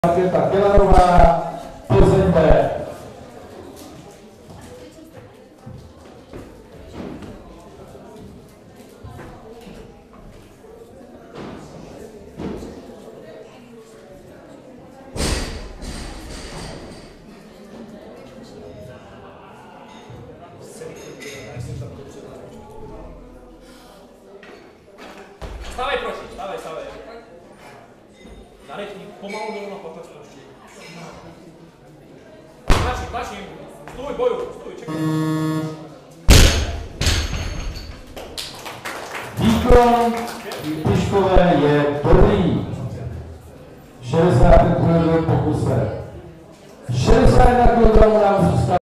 Markéta Kellerová, Plzeň B. Stávej, prosím, stávej. Zanechni pomalu dolů na pohled spouštění. Tlačím. Stůj, boju, čekaj. Výkon Tyškové je dobrý. 65 kg pokusem. 61 kg nám zůstává.